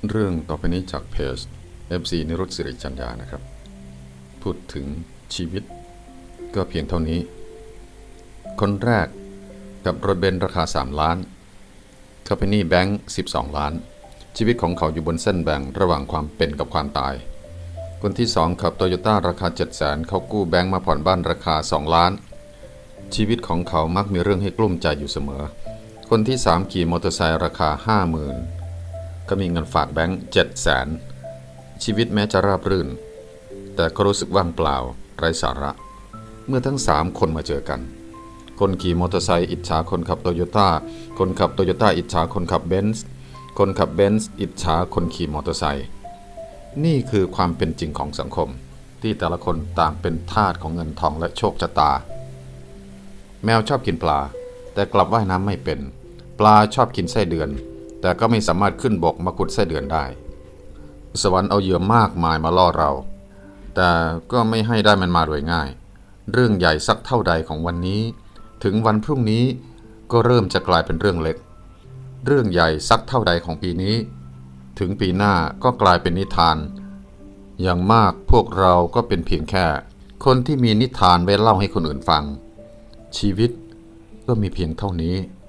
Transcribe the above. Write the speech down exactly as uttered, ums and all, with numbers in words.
เรื่องต่อไปนี้จากเพจ เอฟ ซี นิรุตสิริจัญญานะครับพูดถึงชีวิตก็เพียงเท่านี้คนแรกกับรถเบนซ์ราคาสามล้านคาเปนี่แบงค์สิบสองล้านชีวิตของเขาอยู่บนเส้นแบ่งระหว่างความเป็นกับความตายคนที่สองขับโตโยต้าราคา เจ็ดแสน เขากู้แบงค์มาผ่อนบ้านราคาสองล้านชีวิตของเขามักมีเรื่องให้กลุ้มใจอยู่เสมอคนที่สามขี่มอเตอร์ไซค์ราคา ห้าหมื่นก็มีเงินฝากแบงค์เจ็ดแสนชีวิตแม้จะราบรื่นแต่ก็รู้สึกว่างเปล่าไร้สาระเมื่อทั้งสามคนมาเจอกันคนขี่มอเตอร์ไซค์อิจฉาคนขับโตโยต้าคนขับโตโยต้าอิจฉาคนขับเบนซ์คนขับเบนซ์อิจฉาคนขี่มอเตอร์ไซค์นี่คือความเป็นจริงของสังคมที่แต่ละคนต่างเป็นทาสของเงินทองและโชคชะตาแมวชอบกินปลาแต่กลับว่ายน้ำไม่เป็นปลาชอบกินไส้เดือนแต่ก็ไม่สามารถขึ้นบกมาขุดไส้เดือนได้สวรรค์เอาเหยื่อมากมายมาล่อเราแต่ก็ไม่ให้ได้มันมาโดยง่ายเรื่องใหญ่สักเท่าใดของวันนี้ถึงวันพรุ่งนี้ก็เริ่มจะกลายเป็นเรื่องเล็กเรื่องใหญ่สักเท่าใดของปีนี้ถึงปีหน้าก็กลายเป็นนิทานอย่างมากพวกเราก็เป็นเพียงแค่คนที่มีนิทานไว้เล่าให้คนอื่นฟังชีวิตก็มีเพียงเท่านี้